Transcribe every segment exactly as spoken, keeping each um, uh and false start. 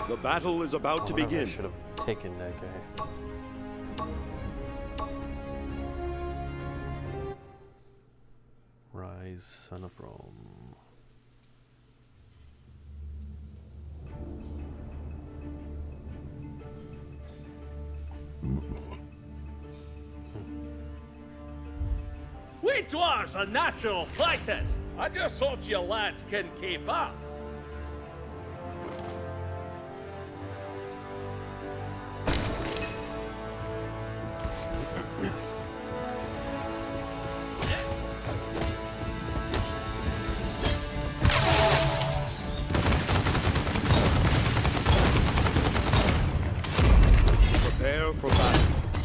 The battle is about oh, to begin. I should have taken that guy. Rise, son of Rome. We dwarves are natural fighters. I just hope you lads can keep up. Prepare for battle.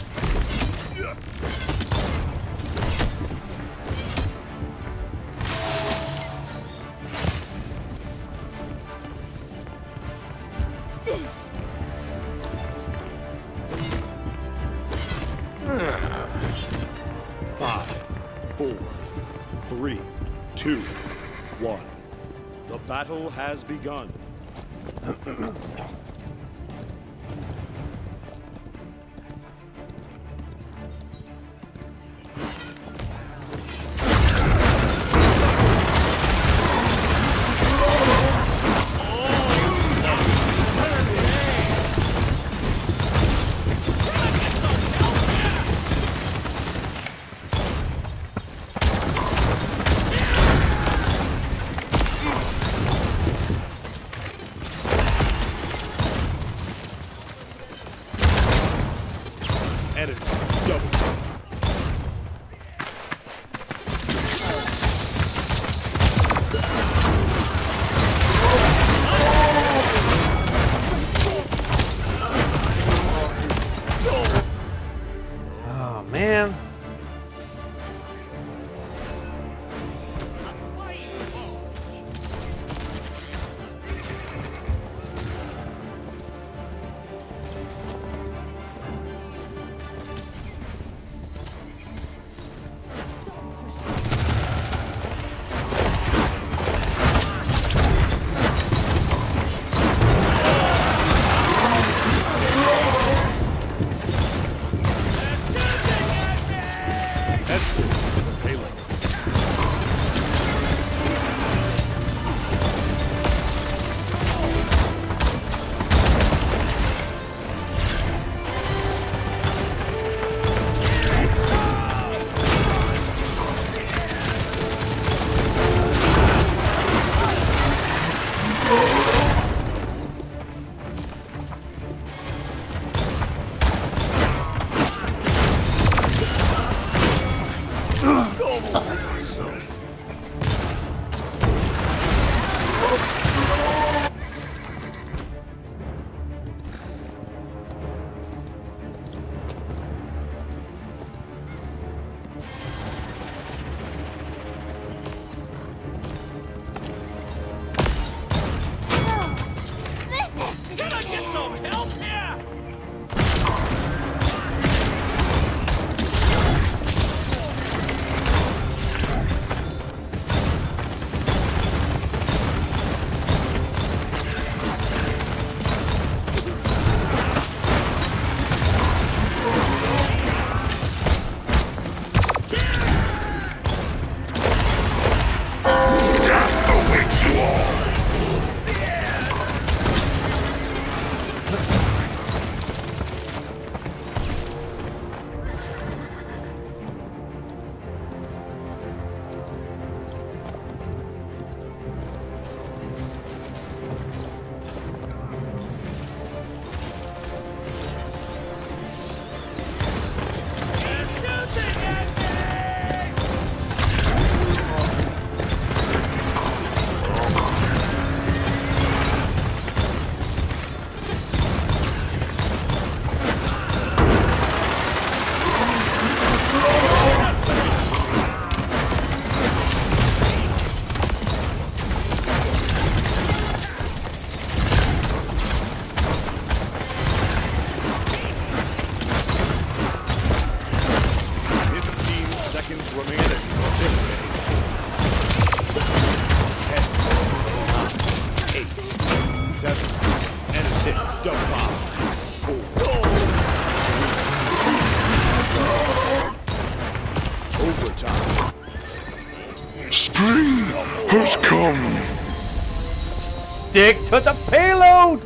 Five, four, three, two, one. The battle has begun. Overtime. Spring has come. Stick to the payload!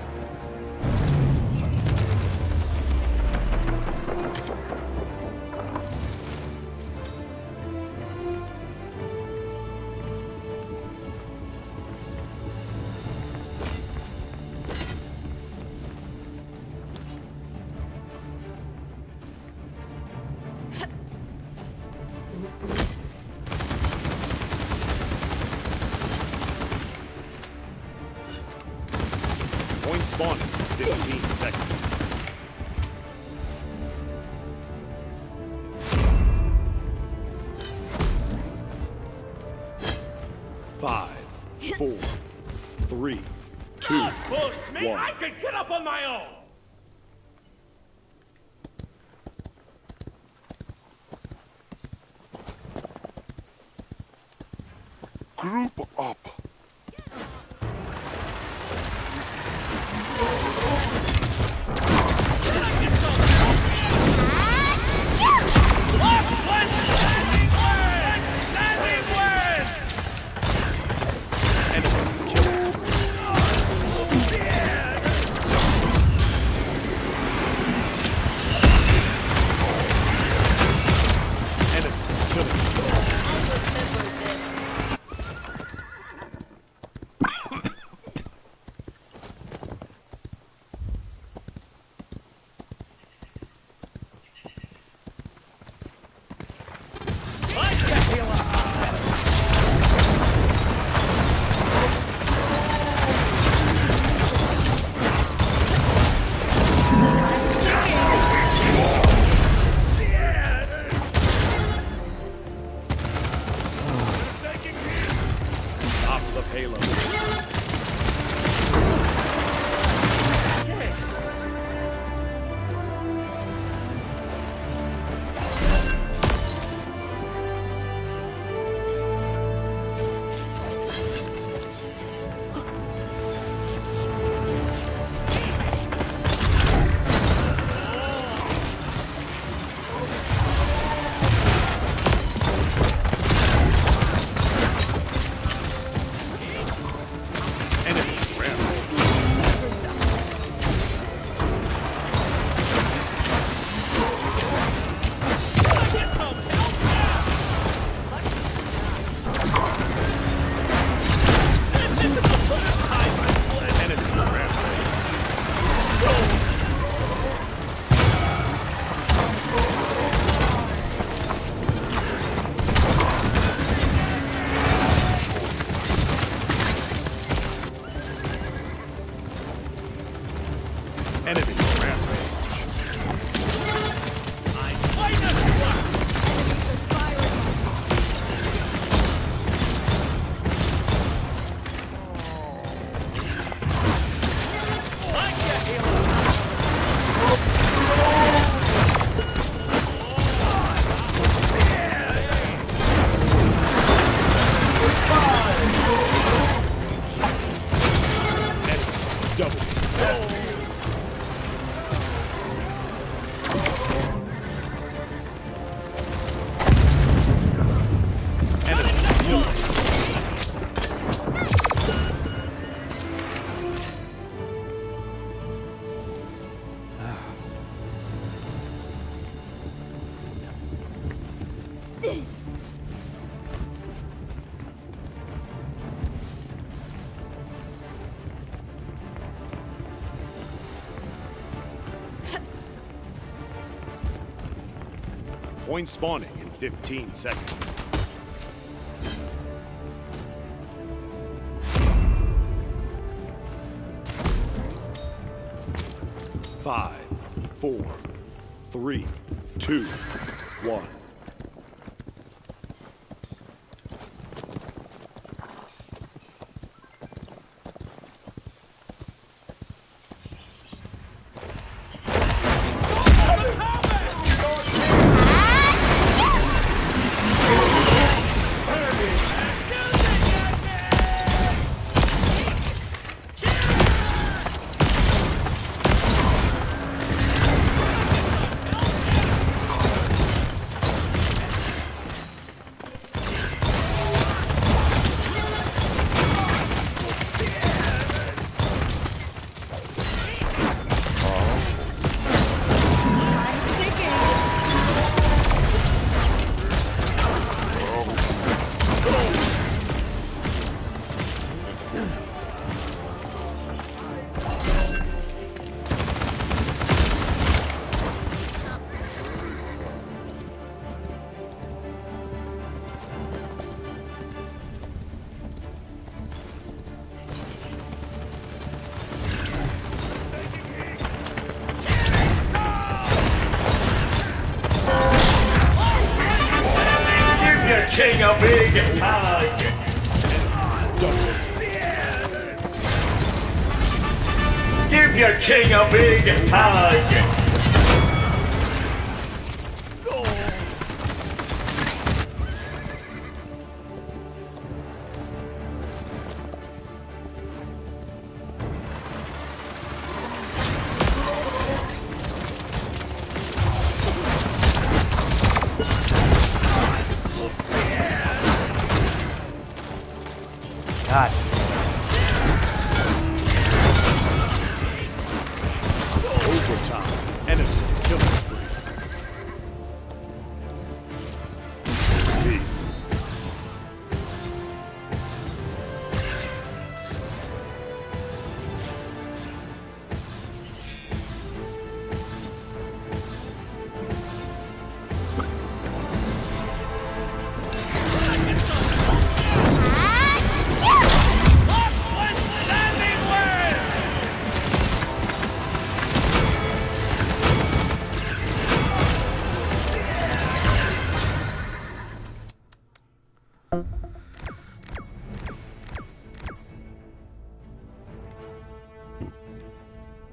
Point spawning in fifteen seconds. Five, four, three, two, Don't boost me! one. I can get up on my own! Group up. Last one standing wins! Standing wins! Enemy killing spree. Enemy killing spree. Top of the payload. Enemy rampage. Enemy rampage. Enemy rampage. Enemy double. Enemy killing. Point spawning in fifteen seconds. Five, four, three, two, one. king a big hug. Give your king a big hug. God. Overtime. Enemy killing spree. Beat. Last one standing win!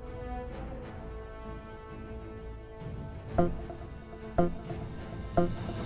Thank you.